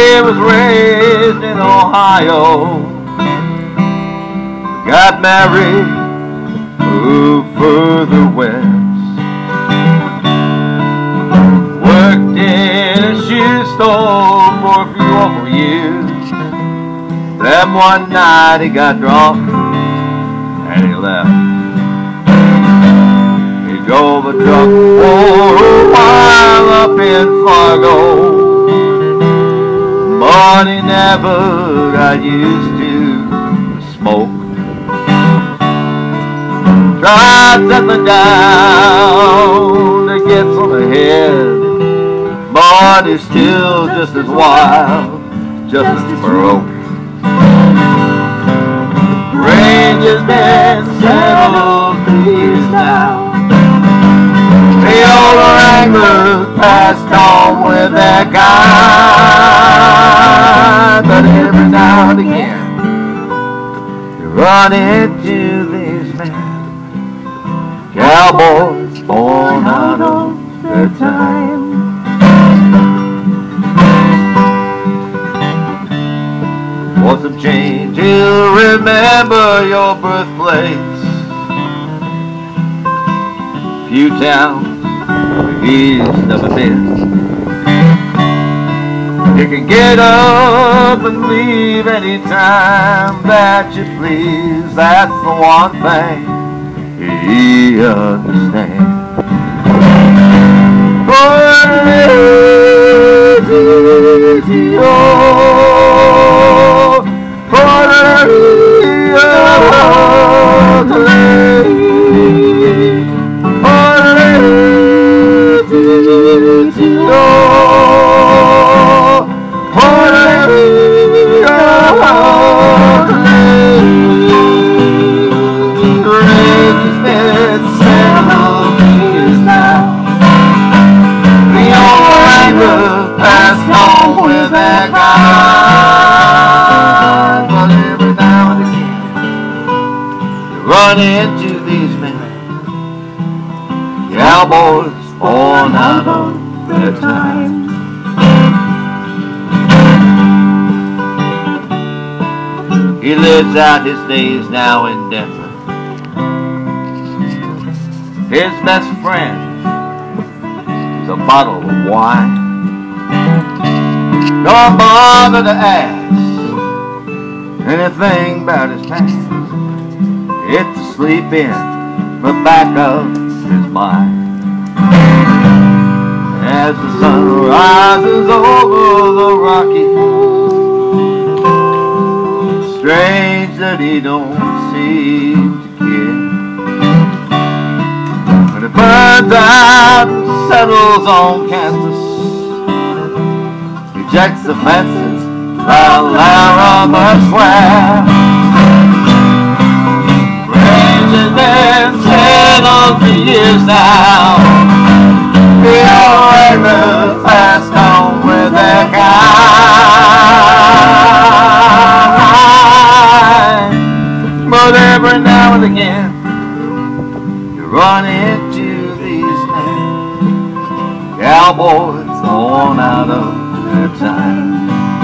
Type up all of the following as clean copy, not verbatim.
He was raised in Ohio, got married, moved further west, worked in a shoe store for a few awful years. Then one night he got drunk and he left. He drove a truck for a while up in Fargo, but he never got used to the smoke. Tried settling down to get some ahead, but he's still just as wild, just as broke. Range has been settled for years now. The old wranglers passed on with their kind, but every now and again you run into these men, cowboys born out of their time. For some change, you'll remember your birthplace, few towns where he's never been. You can get up and leave any time that you please. That's the one thing he understands. Run into these men, cowboys born out of their time. He lives out his days now in Denver. His best friend is a bottle of wine. Don't bother to ask anything about his past. It's asleep in the back of his mind. As the sun rises over the Rockies, it's strange that he don't seem to care. When it burns out and settles on Kansas, he checks the fences while Larimer swear. Has been settled for years now. The old wranglers passed on with their kind, but every now and again you run into these men, cowboys born out of their time.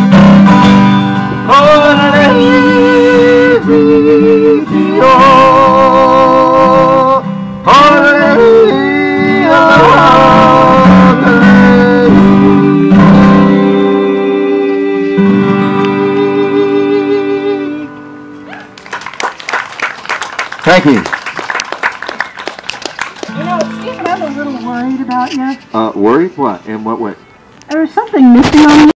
Thank you. You know, Stephen, I'm a little worried about you. Worried? What? In what way? There's something missing on you.